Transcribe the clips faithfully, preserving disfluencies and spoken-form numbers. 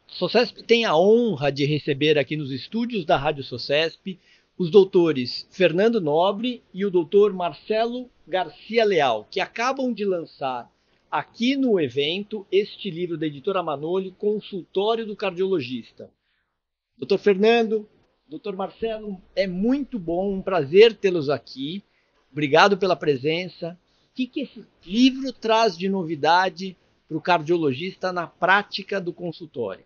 Socesp tem a honra de receber aqui nos estúdios da Rádio Socesp os doutores Fernando Nobre e o doutor Marcelo Garcia Leal, que acabam de lançar aqui no evento este livro da editora Manoli, Consultório do Cardiologista. doutor Fernando, doutor Marcelo, é muito bom, um prazer tê-los aqui. Obrigado pela presença. O que, que esse livro traz de novidade para o cardiologista na prática do consultório?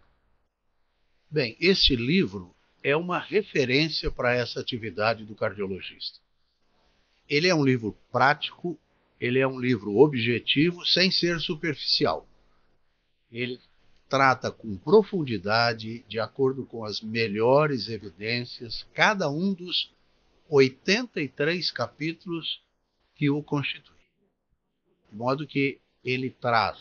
Bem, este livro é uma referência para essa atividade do cardiologista. Ele é um livro prático, ele é um livro objetivo, sem ser superficial. Ele trata com profundidade, de acordo com as melhores evidências, cada um dos oitenta e três capítulos que o constituem. De modo que ele traz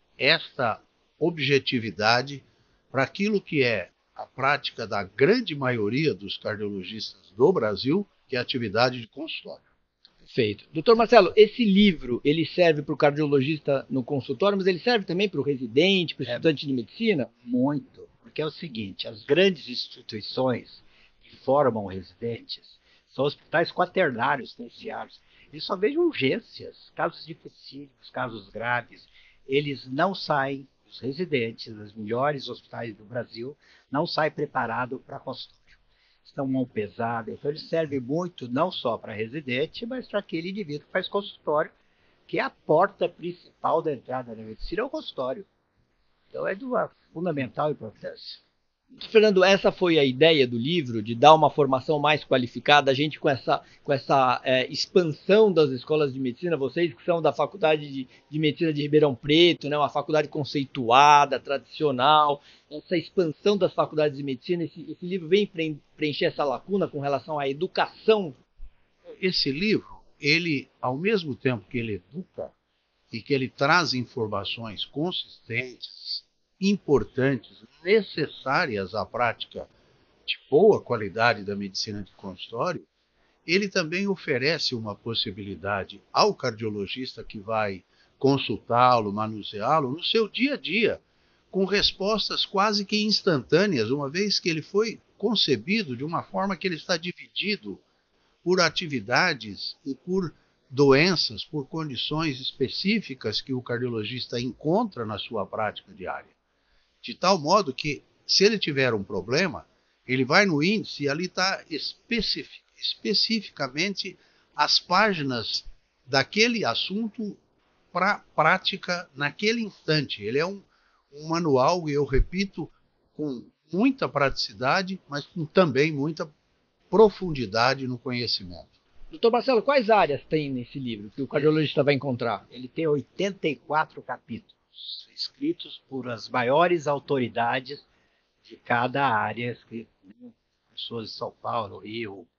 esta objetividade para aquilo que é a prática da grande maioria dos cardiologistas do Brasil, que é a atividade de consultório. Perfeito. doutor Marcelo, esse livro, ele serve para o cardiologista no consultório, mas ele serve também para o residente, para o estudante de medicina? Muito, porque é o seguinte, as grandes instituições que formam residentes são hospitais quaternários, terciários. Eles só veem urgências, casos dificílimos, casos graves. Eles não saem, os residentes dos melhores hospitais do Brasil, não saem preparados para consultório. Estão mão pesada, então ele serve muito não só para residente, mas para aquele indivíduo que faz consultório, que é a porta principal da entrada na medicina, é o consultório. Então é de uma fundamental importância. Fernando, essa foi a ideia do livro, de dar uma formação mais qualificada, a gente com essa, com essa é, expansão das escolas de medicina, vocês que são da Faculdade de, de Medicina de Ribeirão Preto, né, uma faculdade conceituada, tradicional, essa expansão das faculdades de medicina, esse, esse livro vem preencher essa lacuna com relação à educação? Esse livro, ele, ao mesmo tempo que ele educa e que ele traz informações consistentes, importantes, necessárias à prática de boa qualidade da medicina de consultório, ele também oferece uma possibilidade ao cardiologista que vai consultá-lo, manuseá-lo, no seu dia a dia, com respostas quase que instantâneas, uma vez que ele foi concebido de uma forma que ele está dividido por atividades e por doenças, por condições específicas que o cardiologista encontra na sua prática diária. De tal modo que, se ele tiver um problema, ele vai no índice e ali está especific, especificamente as páginas daquele assunto para prática naquele instante. Ele é um, um manual, e eu repito, com muita praticidade, mas com também muita profundidade no conhecimento. doutor Marcelo, quais áreas tem nesse livro que o cardiologista vai encontrar? Ele tem oitenta e quatro capítulos, escritos por as maiores autoridades de cada área, pessoas de São Paulo, Rio.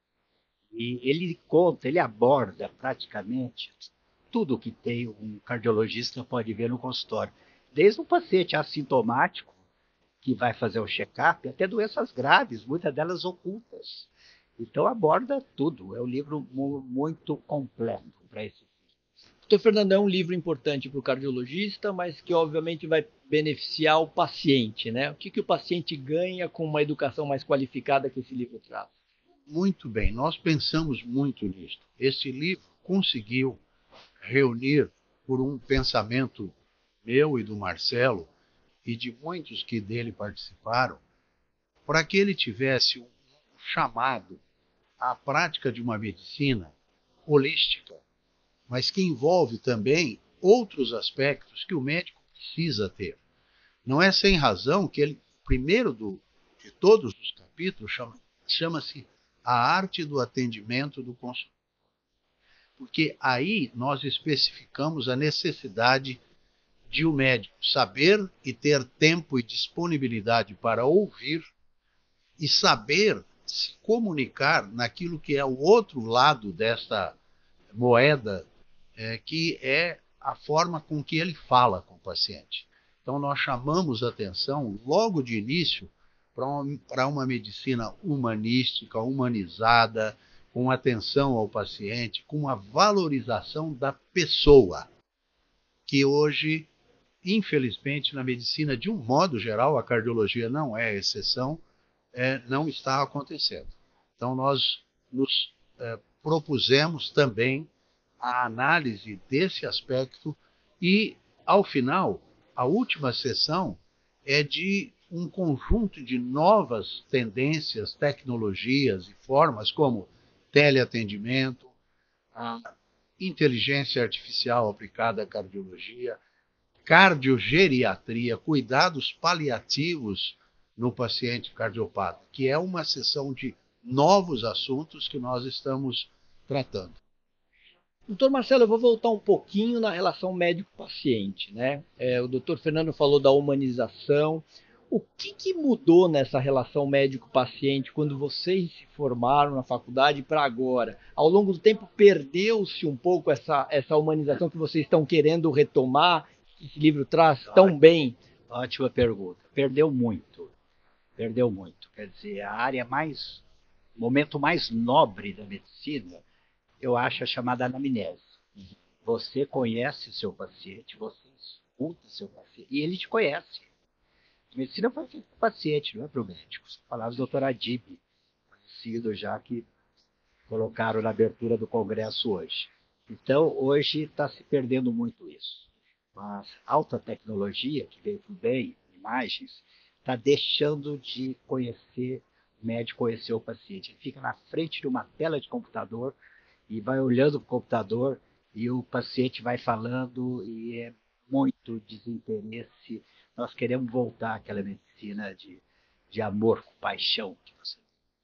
E ele conta, ele aborda praticamente tudo que tem um cardiologista pode ver no consultório. Desde um paciente assintomático, que vai fazer o check-up, até doenças graves, muitas delas ocultas. Então aborda tudo, é um livro muito completo para esse fim. doutor Fernando, é um livro importante para o cardiologista, mas que obviamente vai beneficiar o paciente, né? O que, que o paciente ganha com uma educação mais qualificada que esse livro traz? Muito bem, nós pensamos muito nisso. Esse livro conseguiu reunir, por um pensamento meu e do Marcelo, e de muitos que dele participaram, para que ele tivesse um chamado à prática de uma medicina holística, mas que envolve também outros aspectos que o médico precisa ter. Não é sem razão que ele, primeiro do, de todos os capítulos, chama, chama-se A Arte do Atendimento do Consultório. Porque aí nós especificamos a necessidade de o médico saber e ter tempo e disponibilidade para ouvir e saber se comunicar naquilo que é o outro lado desta moeda, é, que é a forma com que ele fala com o paciente. Então nós chamamos atenção logo de início para uma, para uma medicina humanística, humanizada, com atenção ao paciente, com a valorização da pessoa, que hoje, infelizmente, na medicina, de um modo geral, a cardiologia não é exceção, é, não está acontecendo. Então, nós nos é, propusemos também a análise desse aspecto e, ao final, a última sessão é de um conjunto de novas tendências, tecnologias e formas, como teleatendimento, a inteligência artificial aplicada à cardiologia, cardiogeriatria, cuidados paliativos no paciente cardiopata, que é uma sessão de novos assuntos que nós estamos tratando. Doutor Marcelo, eu vou voltar um pouquinho na relação médico-paciente, né? É, o doutor Fernando falou da humanização. O que, que mudou nessa relação médico-paciente quando vocês se formaram na faculdade para agora? Ao longo do tempo, perdeu-se um pouco essa, essa humanização que vocês estão querendo retomar, que esse livro traz tão bem? Ótima pergunta. Perdeu muito. Perdeu muito. Quer dizer, a área mais, o momento mais nobre da medicina, eu acho a chamada anamnese. Você conhece o seu paciente, você escuta o seu paciente, e ele te conhece. A medicina foi feita para o paciente, não é para o médico. São palavras do doutor Adib, conhecido já, que colocaram na abertura do congresso hoje. Então, hoje está se perdendo muito isso. A alta tecnologia, que veio por bem, imagens, está deixando de conhecer o médico, conhecer o paciente. Ele fica na frente de uma tela de computador e vai olhando para o computador e o paciente vai falando e é muito desinteresse. Nós queremos voltar àquela medicina de, de amor, com paixão. Que você...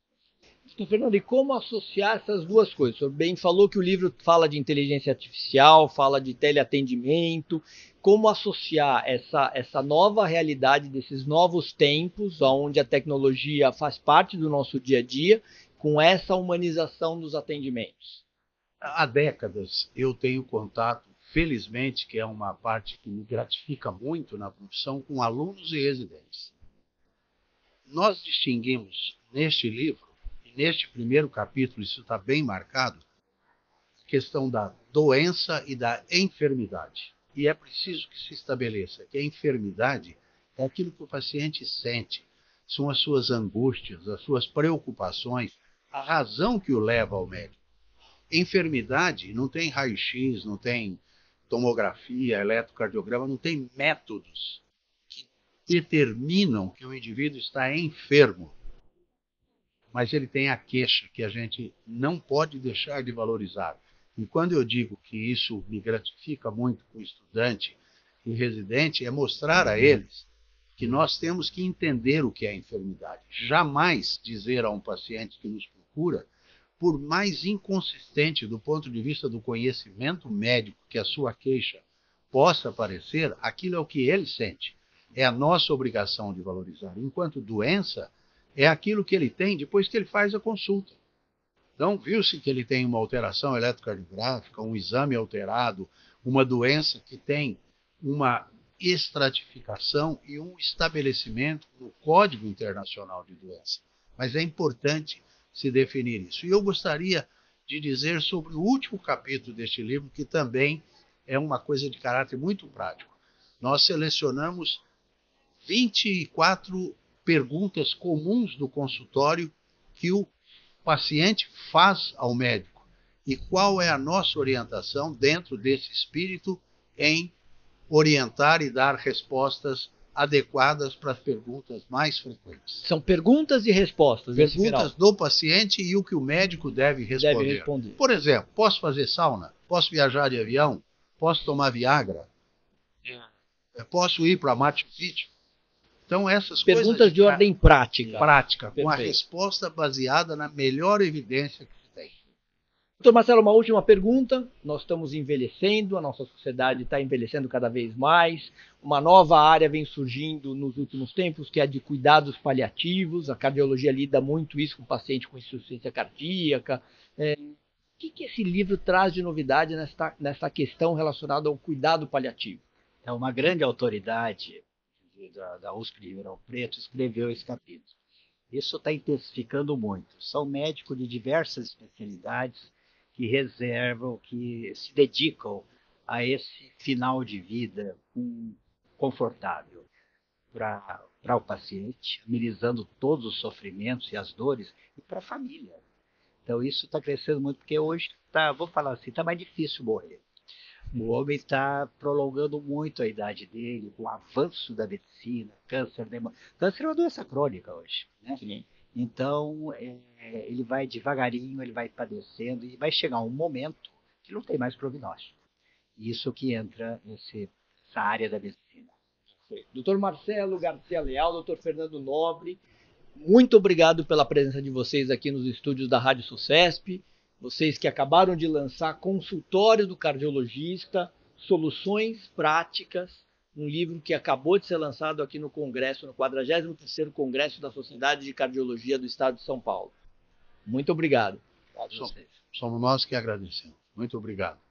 Doutor Fernando, e como associar essas duas coisas? O senhor bem falou que o livro fala de inteligência artificial, fala de teleatendimento. Como associar essa, essa nova realidade desses novos tempos, onde a tecnologia faz parte do nosso dia a dia, com essa humanização dos atendimentos? Há décadas eu tenho contato, felizmente, que é uma parte que me gratifica muito na profissão, com alunos e residentes. Nós distinguimos neste livro, e neste primeiro capítulo, isso está bem marcado, a questão da doença e da enfermidade. E é preciso que se estabeleça que a enfermidade é aquilo que o paciente sente, são as suas angústias, as suas preocupações, a razão que o leva ao médico. Enfermidade não tem raio-x, não tem tomografia, eletrocardiograma, não tem métodos que determinam que o indivíduo está enfermo. Mas ele tem a queixa que a gente não pode deixar de valorizar. E quando eu digo que isso me gratifica muito com o estudante e residente, é mostrar a eles que nós temos que entender o que é enfermidade. Jamais dizer a um paciente que nos procura, por mais inconsistente do ponto de vista do conhecimento médico que a sua queixa possa parecer, aquilo é o que ele sente. É a nossa obrigação de valorizar. Enquanto doença, é aquilo que ele tem depois que ele faz a consulta. Então, viu-se que ele tem uma alteração eletrocardiográfica, um exame alterado, uma doença que tem uma estratificação e um estabelecimento no Código Internacional de Doença. Mas é importante se definir isso. E eu gostaria de dizer sobre o último capítulo deste livro, que também é uma coisa de caráter muito prático. Nós selecionamos vinte e quatro perguntas comuns do consultório que o paciente faz ao médico. E qual é a nossa orientação dentro desse espírito em orientar e dar respostas adequadas para as perguntas mais frequentes. São perguntas e respostas. Perguntas do paciente e o que o médico deve responder. Deve responder. Por exemplo, posso fazer sauna? Posso viajar de avião? Posso tomar Viagra? É. Posso ir para Machu Picchu? Então, essas perguntas coisas de, de ordem prática. Prática, Perfeito. Com a resposta baseada na melhor evidência que se tem. Doutor Marcelo, uma última pergunta. Nós estamos envelhecendo, a nossa sociedade está envelhecendo cada vez mais. Uma nova área vem surgindo nos últimos tempos, que é a de cuidados paliativos. A cardiologia lida muito isso com o paciente com insuficiência cardíaca. É, o que, que esse livro traz de novidade nessa, nessa questão relacionada ao cuidado paliativo? É uma grande autoridade da, da U S P de Ribeirão Preto escreveu esse capítulo. Isso está intensificando muito. São médicos de diversas especialidades que reservam, que se dedicam a esse final de vida com confortável para o paciente, amenizando todos os sofrimentos e as dores, e para a família. Então isso está crescendo muito, porque hoje, tá, vou falar assim, está mais difícil morrer. O homem está prolongando muito a idade dele, com o avanço da medicina, câncer, demo... câncer é uma doença crônica hoje, né? Sim. Então, é, ele vai devagarinho, ele vai padecendo, e vai chegar um momento que não tem mais prognóstico. Isso que entra nesse, nessa área da medicina. doutor Marcelo Garcia Leal, doutor Fernando Nobre, muito obrigado pela presença de vocês aqui nos estúdios da Rádio Sucesp. Vocês que acabaram de lançar Consultório do Cardiologista, Soluções Práticas, um livro que acabou de ser lançado aqui no Congresso, no quadragésimo terceiro Congresso da Sociedade de Cardiologia do Estado de São Paulo. Muito obrigado. Somos nós que agradecemos. Muito obrigado.